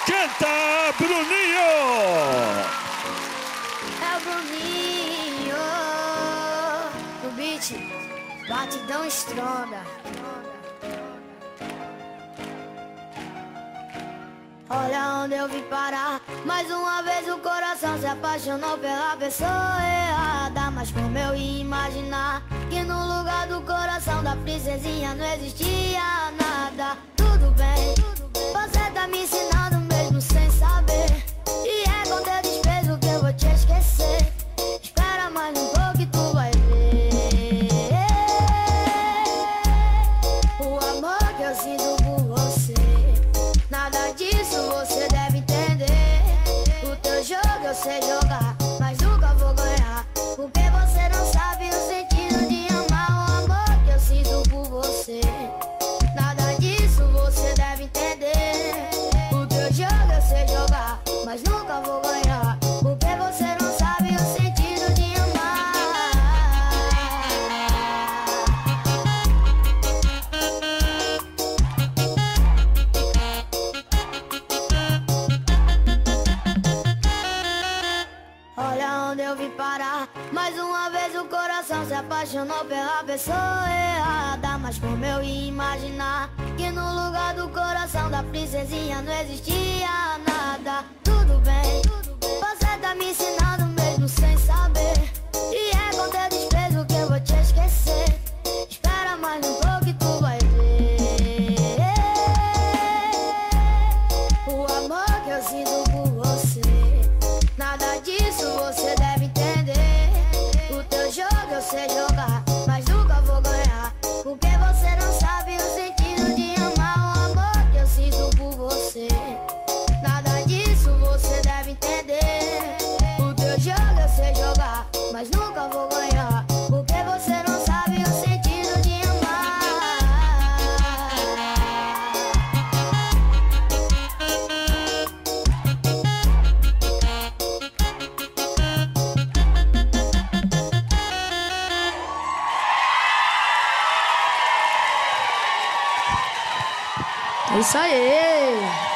Canta, Bruninho! É o Bruninho no beat, batidão estronda. Olha onde eu vim parar. Mais uma vez o coração se apaixonou pela pessoa errada. Mas como eu ia imaginar que no lugar do coração da princesinha não existia nada. Tudo bem, você tá me ensinando mesmo sem saber. E é com teu desprezo que eu vou te esquecer. Espera mais um pouco e tu vai ver o amor que eu sinto por você. Nada disso você deve entender. O teu jogo eu sei jogar, mas nunca vou ganhar, porque você não sabe o sentido de amar. O amor que eu sinto por você. Nada disso você deve entender. O teu jogo eu sei jogar, mas nunca vou ganhar, porque você não sabe o sentido de amar. Olha onde eu vim parar. Mais uma vez o coração se apaixonou pela pessoa errada. Mas como eu ia imaginar que no lugar do coração da princesinha não existia nada. Tudo bem, você tá me ensinando mesmo sem saber. E é com teu desprezo que eu vou te esquecer. Espera mais um pouco e tu vai ver o amor que eu sinto por você. Nada disso você deve entender. O teu jogo eu sei jogar, mas nunca vou ganhar, porque você não sabe o sentido de amar. O amor que eu sinto por você. Nada disso você deve entender. O teu jogo eu sei jogar, mas nunca vou ganhar, porque você não sabe o sentido de amar. É isso aí!